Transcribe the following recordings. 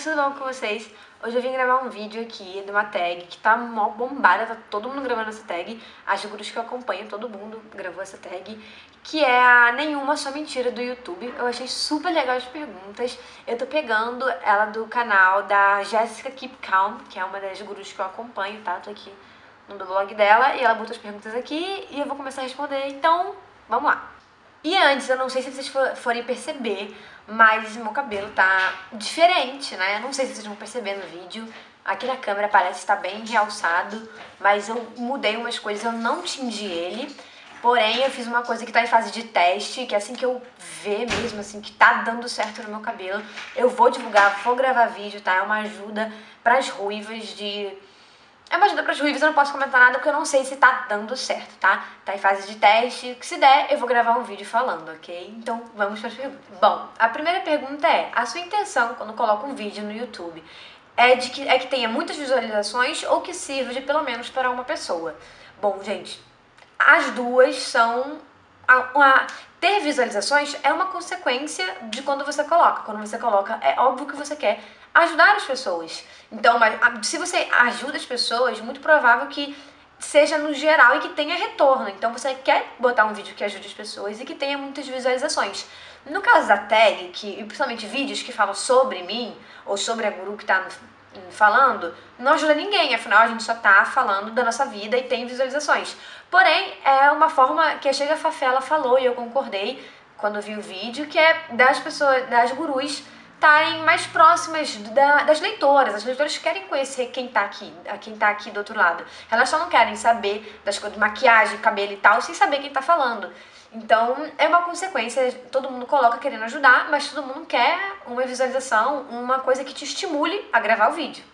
meninas, tudo bom com vocês? Hoje eu vim gravar um vídeo aqui de uma tag que tá mó bombada, tá todo mundo gravando essa tag. As gurus que eu acompanho, todo mundo gravou essa tag, que é a Nenhuma Só Mentira do YouTube. Eu achei super legal as perguntas. Eu tô pegando ela do canal da Jessica Keep Calm, que é uma das gurus que eu acompanho, tá? Tô aqui no blog dela e ela botou as perguntas aqui e eu vou começar a responder, então vamos lá. E antes, eu não sei se vocês forem perceber, mas meu cabelo tá diferente, né? Não sei se vocês vão perceber no vídeo. Aqui na câmera parece estar bem realçado, mas eu mudei umas coisas, eu não tingi ele. Porém, eu fiz uma coisa que tá em fase de teste, que assim que eu ver mesmo, assim, que tá dando certo no meu cabelo, eu vou divulgar, vou gravar vídeo, tá? É uma ajuda pras ruivas de... É uma ajuda para as ruivas, eu não posso comentar nada porque eu não sei se tá dando certo, tá? Tá em fase de teste, que se der eu vou gravar um vídeo falando, ok? Então vamos para as perguntas. Bom, a primeira pergunta é, a sua intenção quando coloca um vídeo no YouTube é que tenha muitas visualizações ou que sirva de pelo menos para uma pessoa? Bom, gente, as duas são... Ter visualizações é uma consequência de quando você coloca. Quando você coloca, é óbvio que você quer ajudar as pessoas. Então, se você ajuda as pessoas, muito provável que seja no geral e que tenha retorno. Então, você quer botar um vídeo que ajude as pessoas e que tenha muitas visualizações. No caso da tag, principalmente vídeos que falam sobre mim ou sobre a guru que tá falando, não ajuda ninguém, afinal a gente só tá falando da nossa vida e tem visualizações. Porém, é uma forma que a Chega Fafela falou e eu concordei quando vi o vídeo, que é das pessoas, das gurus estarem mais próximas das leitoras. As leitoras querem conhecer quem tá aqui do outro lado. Elas só não querem saber das coisas de maquiagem, cabelo e tal, sem saber quem tá falando. Então, é uma consequência, todo mundo coloca querendo ajudar, mas todo mundo quer uma visualização, uma coisa que te estimule a gravar o vídeo.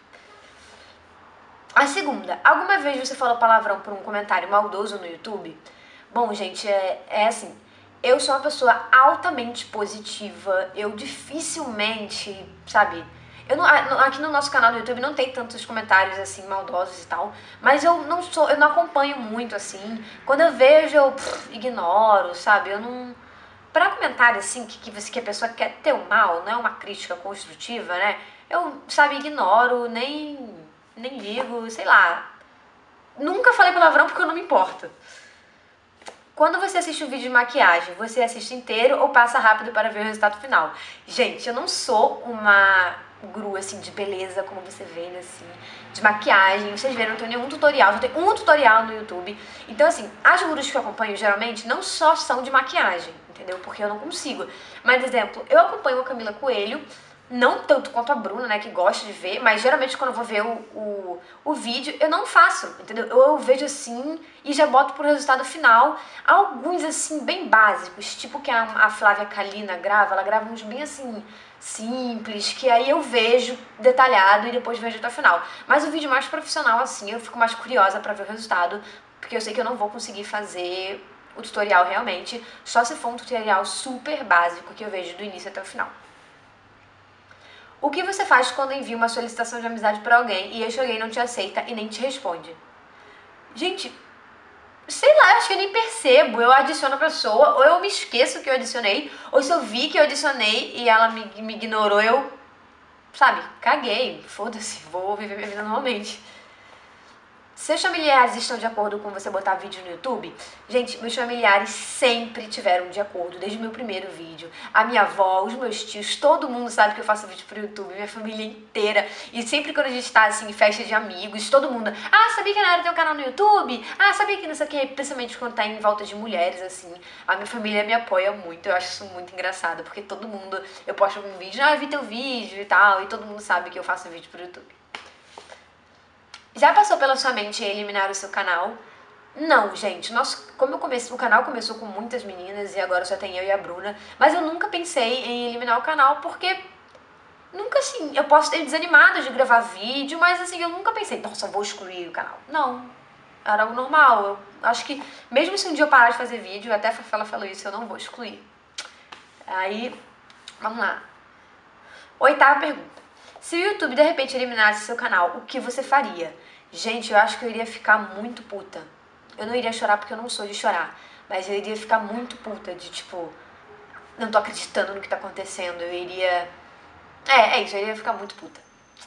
A segunda, alguma vez você falou palavrão por um comentário maldoso no YouTube? Bom, gente, é assim, eu sou uma pessoa altamente positiva, eu dificilmente, sabe... aqui no nosso canal do YouTube não tem tantos comentários assim, maldosos e tal, mas eu não acompanho muito assim. Quando eu vejo, eu ignoro, sabe? Eu não... Pra comentário assim, que a pessoa quer ter o mal, não é uma crítica construtiva, né? Eu, sabe, ignoro, nem ligo, sei lá. Nunca falei palavrão porque eu não me importo. Quando você assiste um vídeo de maquiagem, você assiste inteiro ou passa rápido para ver o resultado final? Gente, eu não sou uma guru, assim, de beleza, como você vê, assim, de maquiagem. Vocês viram, eu não tenho nenhum tutorial, só tenho um tutorial no YouTube. Então, assim, as gurus que eu acompanho, geralmente, não só são de maquiagem, entendeu? Porque eu não consigo. Mas, exemplo, eu acompanho a Camila Coelho, não tanto quanto a Bruna, né, que gosta de ver, mas geralmente quando eu vou ver o vídeo, eu não faço, entendeu? Eu vejo assim e já boto pro resultado final. Alguns, assim, bem básicos, tipo que a Flávia Kalina grava, ela grava uns bem, assim, simples, que aí eu vejo detalhado e depois vejo até o final. Mas o vídeo mais profissional, assim, eu fico mais curiosa pra ver o resultado, porque eu sei que eu não vou conseguir fazer o tutorial realmente, só se for um tutorial super básico que eu vejo do início até o final. O que você faz quando envia uma solicitação de amizade pra alguém e este alguém não te aceita e nem te responde? Gente, sei lá, acho que eu nem percebo. Eu adiciono a pessoa, ou eu me esqueço que eu adicionei, ou se eu vi que eu adicionei e ela me ignorou, eu, sabe, caguei, foda-se, vou viver minha vida normalmente. Seus familiares estão de acordo com você botar vídeo no YouTube? Gente, meus familiares sempre tiveram de acordo, desde o meu primeiro vídeo. A minha avó, os meus tios, todo mundo sabe que eu faço vídeo pro YouTube, minha família inteira. E sempre quando a gente tá, assim, em festa de amigos, todo mundo... Ah, sabia que a Nayara tem um canal no YouTube? Ah, sabia que não sei o que? Principalmente quando tá em volta de mulheres, assim. A minha família me apoia muito, eu acho isso muito engraçado. Porque todo mundo... Eu posto algum vídeo, ah, eu vi teu vídeo e tal, e todo mundo sabe que eu faço vídeo pro YouTube. Já passou pela sua mente eliminar o seu canal? Não, gente. O canal começou com muitas meninas e agora só tem eu e a Bruna. Mas eu nunca pensei em eliminar o canal porque... Nunca, assim, eu posso ter desanimado de gravar vídeo, mas assim, eu nunca pensei, nossa, vou excluir o canal. Não, era algo normal. Eu acho que, mesmo se um dia eu parar de fazer vídeo, até a Fafela falou isso, eu não vou excluir. Aí, vamos lá. 8ª pergunta. Se o YouTube de repente eliminasse seu canal, o que você faria? Gente, eu acho que eu iria ficar muito puta. Eu não iria chorar porque eu não sou de chorar, mas eu iria ficar muito puta de tipo, não tô acreditando no que tá acontecendo. Eu iria É isso, ele ia ficar muito puta.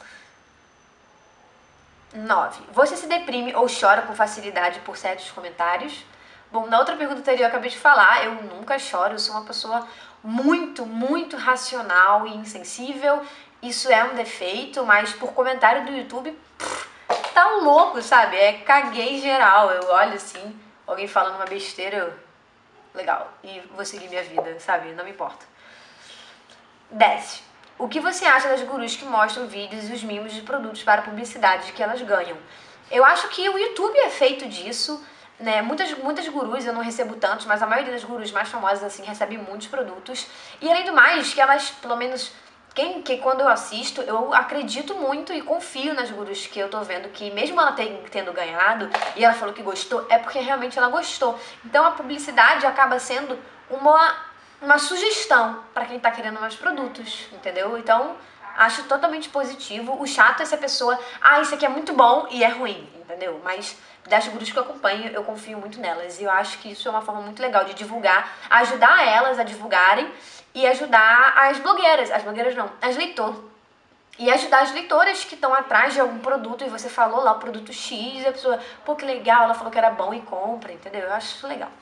9. Você se deprime ou chora com facilidade por certos comentários? Bom, na outra pergunta anterior eu acabei de falar, eu nunca choro, eu sou uma pessoa muito racional e insensível. Isso é um defeito, mas por comentário do YouTube, tá louco, sabe? É caguei geral. Eu olho assim, alguém falando uma besteira, eu... legal, e vou seguir minha vida, sabe? Não me importa. 10. O que você acha das gurus que mostram vídeos e os mimos de produtos para publicidade que elas ganham? Eu acho que o YouTube é feito disso, né? Muitas gurus, eu não recebo tantos, mas a maioria das gurus mais famosas, assim, recebe muitos produtos. E além do mais, que elas, pelo menos, que quando eu assisto, eu acredito muito e confio nas gurus que eu tô vendo, que mesmo ela tendo ganhado, e ela falou que gostou, é porque realmente ela gostou. Então a publicidade acaba sendo uma sugestão para quem tá querendo mais produtos, entendeu? Então, acho totalmente positivo. O chato é se a pessoa, isso aqui é muito bom e é ruim, entendeu? Mas das gurus que eu acompanho, eu confio muito nelas. E eu acho que isso é uma forma muito legal de divulgar, ajudar elas a divulgarem e ajudar as blogueiras não, as leitoras. E ajudar as leitoras que estão atrás de algum produto e você falou lá o produto X e a pessoa, pô, que legal, ela falou que era bom e compra, entendeu? Eu acho isso legal.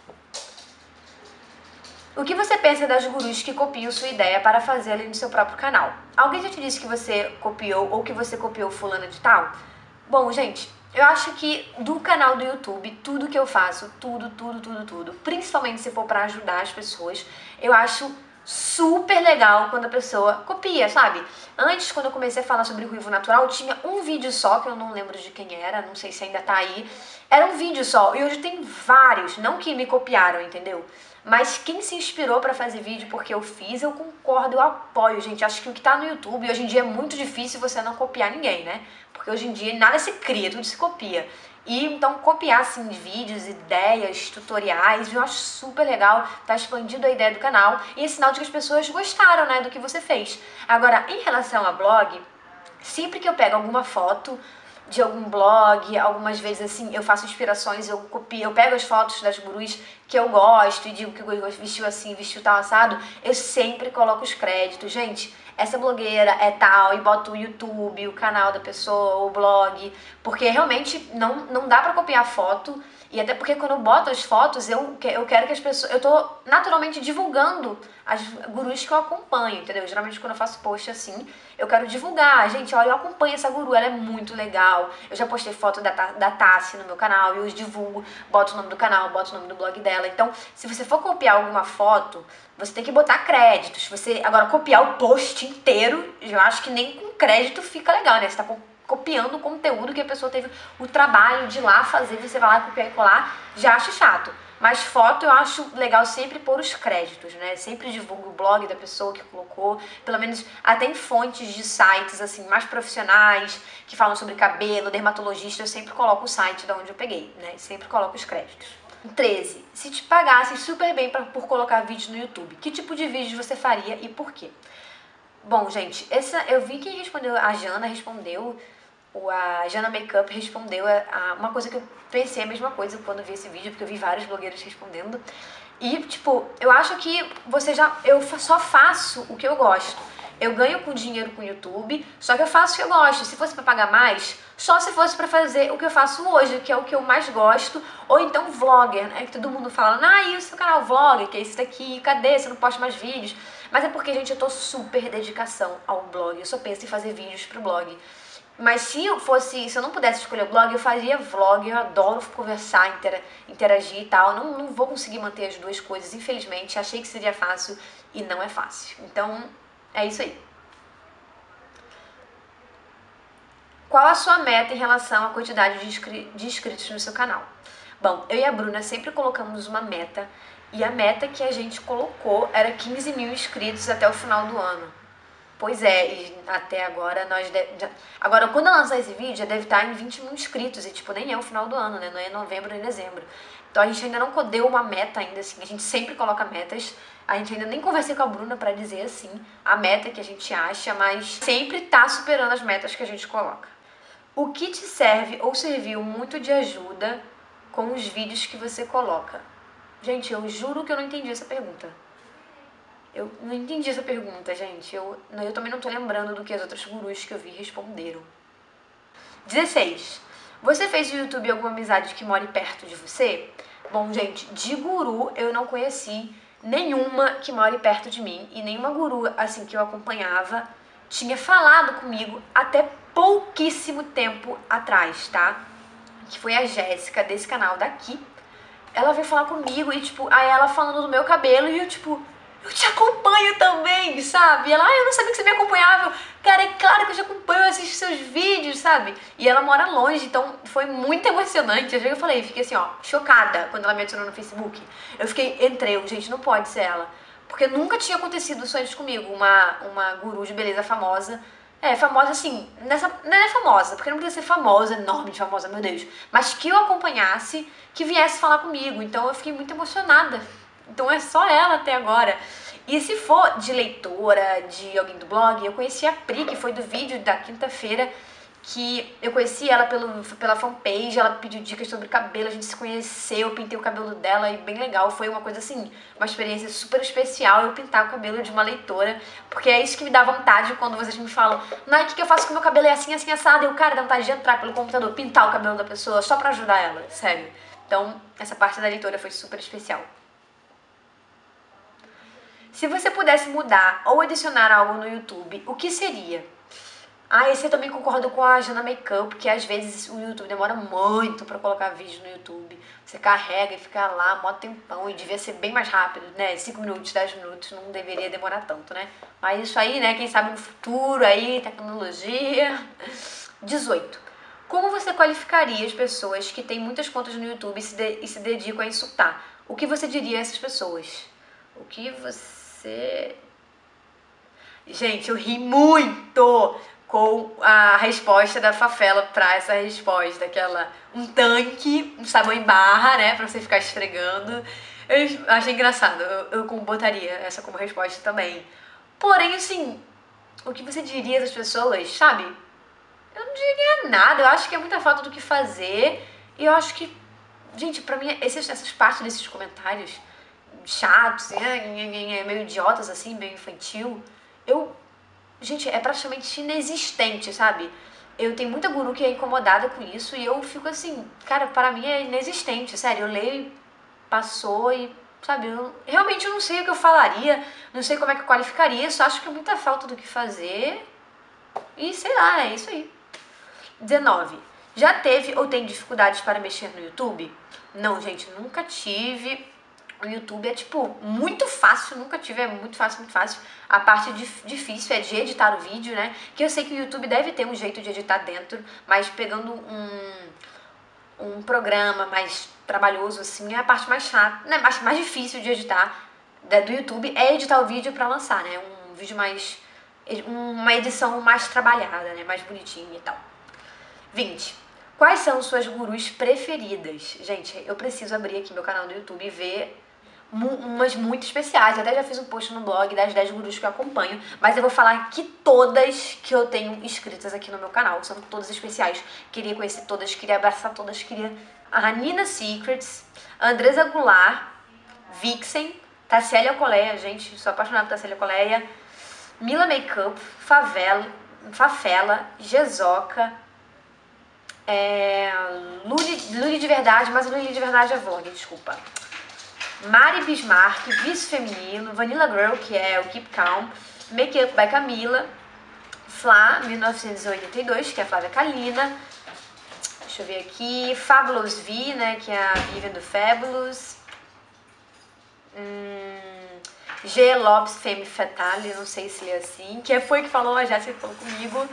O que você pensa das gurus que copiam sua ideia para fazê-la no seu próprio canal? Alguém já te disse que você copiou ou que você copiou fulana de tal? Bom, gente, eu acho que do canal do YouTube, tudo que eu faço, tudo, principalmente se for para ajudar as pessoas, eu acho super legal quando a pessoa copia, sabe? Antes, quando eu comecei a falar sobre ruivo natural, tinha um vídeo só, que eu não lembro de quem era, não sei se ainda tá aí. Era um vídeo só, e hoje tem vários, não que me copiaram, entendeu? Mas quem se inspirou pra fazer vídeo porque eu fiz, eu concordo, eu apoio, gente. Acho que o que tá no YouTube, hoje em dia é muito difícil você não copiar ninguém, né? Porque hoje em dia nada se cria, tudo se copia. E então copiar assim vídeos, ideias, tutoriais, eu acho super legal, tá expandindo a ideia do canal e é sinal de que as pessoas gostaram, né, do que você fez. Agora, em relação a blog, sempre que eu pego alguma foto de algum blog, algumas vezes assim, eu faço inspirações, eu copio, eu pego as fotos das gurus que eu gosto e digo que o guru vestiu assim, vestiu tal assado, eu sempre coloco os créditos. Gente, essa blogueira é tal, e boto o YouTube, o canal da pessoa, o blog, porque realmente não dá pra copiar foto. E até porque quando eu boto as fotos, eu quero que as pessoas... Eu tô naturalmente divulgando as gurus que eu acompanho, entendeu? Geralmente quando eu faço post assim, eu quero divulgar. Gente, olha, eu acompanho essa guru, ela é muito legal. Eu já postei foto da Tassi no meu canal, eu os divulgo, boto o nome do canal, boto o nome do blog dela. Então, se você for copiar alguma foto, você tem que botar créditos. Você agora copiar o post inteiro, eu acho que nem com crédito fica legal, né? Você tá copiando o conteúdo que a pessoa teve o trabalho de ir lá fazer, você vai lá copiar e colar, já acho chato. Mas foto eu acho legal sempre pôr os créditos, né? Sempre divulgo o blog da pessoa que colocou, pelo menos até em fontes de sites assim mais profissionais, que falam sobre cabelo, dermatologista, eu sempre coloco o site de onde eu peguei, né? Sempre coloco os créditos. 13. Se te pagassem super bem por colocar vídeos no YouTube, que tipo de vídeos você faria e por quê? Bom, gente, eu vi quem respondeu, a Jana respondeu, a Jana Makeup respondeu uma coisa que eu pensei a mesma coisa quando vi esse vídeo, porque eu vi vários blogueiros respondendo. E, tipo, eu acho que eu só faço o que eu gosto. Eu ganho com dinheiro com o YouTube, só que eu faço o que eu gosto. Se fosse pra pagar mais, só se fosse pra fazer o que eu faço hoje, que é o que eu mais gosto. Ou então vlogger, né? Que todo mundo fala, e o seu canal vlogger, que é esse daqui, cadê? Você não posta mais vídeos. Mas é porque, gente, eu tô super dedicação ao blog. Eu só penso em fazer vídeos pro blog. Mas se eu não pudesse escolher o blog, eu faria vlog. Eu adoro conversar, interagir e tal. Não vou conseguir manter as duas coisas, infelizmente. Achei que seria fácil e não é fácil. Então, é isso aí. Qual a sua meta em relação à quantidade de inscritos no seu canal? Bom, eu e a Bruna sempre colocamos uma meta. E a meta que a gente colocou era 15 mil inscritos até o final do ano. Pois é, e até agora agora, quando eu lançar esse vídeo, já deve estar em 20 mil inscritos. E, tipo, nem é o final do ano, né? Não é novembro nem dezembro. Então, a gente ainda não deu uma meta ainda, assim. A gente sempre coloca metas. A gente ainda nem conversei com a Bruna pra dizer, assim, a meta que a gente acha, mas sempre tá superando as metas que a gente coloca. O que te serve ou serviu muito de ajuda com os vídeos que você coloca? Gente, eu juro que eu não entendi essa pergunta. Eu não entendi essa pergunta, gente. Eu também não tô lembrando do que as outras gurus que eu vi responderam. 16. Você fez no YouTube alguma amizade que mora perto de você? Bom, gente, de guru eu não conheci nenhuma que mora perto de mim. E nenhuma guru, assim, que eu acompanhava tinha falado comigo até pouquíssimo tempo atrás, tá? Que foi a Jéssica, desse canal daqui. Ela veio falar comigo e, tipo, aí ela falando do meu cabelo e eu, tipo, eu te acompanho também, sabe? E ela, eu não sabia que você me acompanhava. Eu, cara, é claro que eu te acompanho, eu assisto seus vídeos, sabe? E ela mora longe, então foi muito emocionante. Eu falei, fiquei assim, ó, chocada quando ela me adicionou no Facebook. Entrei, gente, não pode ser ela. Porque nunca tinha acontecido isso antes comigo, uma guru de beleza famosa. Famosa assim, não é famosa, porque não precisa ser famosa, enorme de famosa, meu Deus. Mas que eu acompanhasse, que viesse falar comigo. Então eu fiquei muito emocionada. Então é só ela até agora. E se for de leitora, de alguém do blog, eu conheci a Pri, que foi do vídeo da quinta-feira, que eu conheci ela pela fanpage, ela pediu dicas sobre cabelo, a gente se conheceu, eu pintei o cabelo dela e bem legal, foi uma coisa assim, uma experiência super especial eu pintar o cabelo de uma leitora, porque é isso que me dá vontade quando vocês me falam, Nai, o que eu faço com o meu cabelo é assim, assim, assado, e o cara dá vontade de entrar pelo computador, pintar o cabelo da pessoa só pra ajudar ela, sério. Então, essa parte da leitora foi super especial. Se você pudesse mudar ou adicionar algo no YouTube, o que seria? Esse eu também concordo com a Jana Makeup, que às vezes o YouTube demora muito pra colocar vídeo no YouTube. Você carrega e fica lá mó tempão e devia ser bem mais rápido, né? 5 minutos, 10 minutos, não deveria demorar tanto, né? Mas isso aí, né? Quem sabe no futuro aí, tecnologia. 18. Como você qualificaria as pessoas que têm muitas contas no YouTube e se dedicam a insultar? O que você diria a essas pessoas? O que você... Gente, eu ri muito com a resposta da Fafela pra essa resposta, aquela um tanque, um sabão em barra, né, pra você ficar esfregando. Eu achei engraçado, eu botaria essa como resposta também. Porém, assim, o que você diria às pessoas, sabe? Eu não diria nada, eu acho que é muita falta do que fazer. E eu acho que, gente, pra mim, essas partes desses comentários chatos, meio idiotas assim, meio infantil, gente, é praticamente inexistente, sabe? Eu tenho muita guru que é incomodada com isso e eu fico assim, cara, para mim é inexistente, sério. Eu leio e passou e, sabe, realmente eu não sei o que eu falaria, não sei como é que eu qualificaria, só acho que é muita falta do que fazer e sei lá, é isso aí. 19. Já teve ou tem dificuldades para mexer no YouTube? Não, gente, nunca tive. O YouTube é, tipo, muito fácil, nunca tive, é muito fácil, muito fácil. A parte difícil é de editar o vídeo, né? Que eu sei que o YouTube deve ter um jeito de editar dentro, mas pegando um programa mais trabalhoso, assim, é a parte mais chata, né? Mais difícil de editar do YouTube é editar o vídeo pra lançar, né? Um vídeo mais... uma edição mais trabalhada, né? Mais bonitinha e tal. 20. Quais são suas gurus preferidas? Gente, eu preciso abrir aqui meu canal no YouTube e ver umas muito especiais. Eu até já fiz um post no blog das 10 gurus que eu acompanho, mas eu vou falar aqui todas que eu tenho inscritas aqui no meu canal. São todas especiais. Queria conhecer todas, queria abraçar todas, queria... A Nina Secrets, Andresa Goulart, Vixen, Tassélia Coleia, gente, sou apaixonada por Tassélia Coleia, Mila Makeup, Fafela, Gezoca, Luli de Verdade, mas Luli de Verdade é vlog, desculpa. Mari Bismarck, Vício Feminino, Vanilla Girl, que é o Keep Calm, Make Up by Camila, Flá, 1982, que é a Flávia Kalina, deixa eu ver aqui, Fabulous V, né, que é a Vivian do Fabulous, G. Lopes Femme Fatale, não sei se é assim, que foi que falou, a Jéssica falou comigo,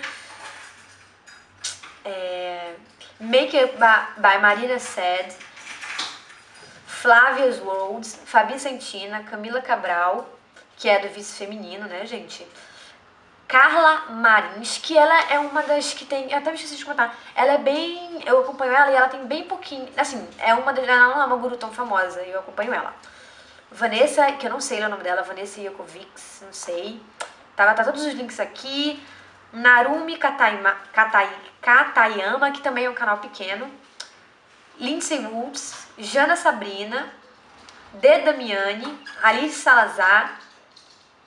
Make Up by Marina Said, Flavia's World, Fabi Santina, Camila Cabral, que é do Vício Feminino, né, gente? Carla Marins, que ela é uma das que tem... Eu até me esqueci de contar. Ela é bem... Eu acompanho ela e ela tem bem pouquinho... Assim, ela não é uma guru tão famosa e eu acompanho ela. Vanessa, que eu não sei o nome dela, Vanessa Yokovics, não sei. Tá todos os links aqui. Narumi Katayama, que também é um canal pequeno. Lindsay Woods, Jana Sabrina, De Damiani, Alice Salazar,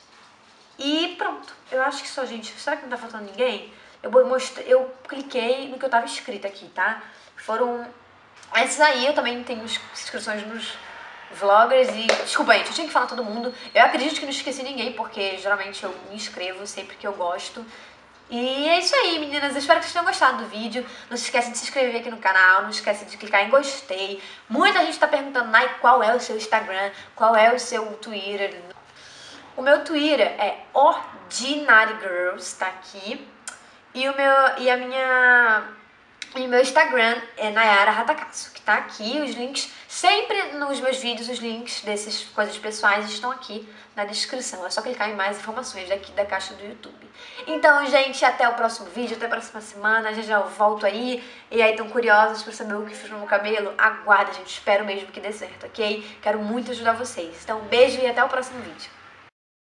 E pronto, eu acho que só, gente. Será que não tá faltando ninguém? Eu cliquei no que eu tava inscrita aqui, tá? Foram... Esses aí eu também tenho inscrições nos vloggers e... Desculpa, gente, eu tinha que falar todo mundo. Eu acredito que não esqueci ninguém, porque geralmente eu me inscrevo sempre que eu gosto. E é isso aí, meninas. Eu espero que vocês tenham gostado do vídeo. Não se esqueça de se inscrever aqui no canal. Não esqueça de clicar em gostei. Muita gente tá perguntando, Nai, qual é o seu Instagram? Qual é o seu Twitter? O meu Twitter é Ordinary Girls, tá aqui. E o meu Instagram é Nayara Ratakasu, que tá aqui. Os links, sempre nos meus vídeos, os links dessas coisas pessoais estão aqui na descrição. É só clicar em mais informações daqui da caixa do YouTube. Então, gente, até o próximo vídeo, até a próxima semana. Já eu volto aí. E aí, tão curiosos pra saber o que fiz no meu cabelo? Aguarda, gente. Espero mesmo que dê certo, ok? Quero muito ajudar vocês. Então, um beijo e até o próximo vídeo.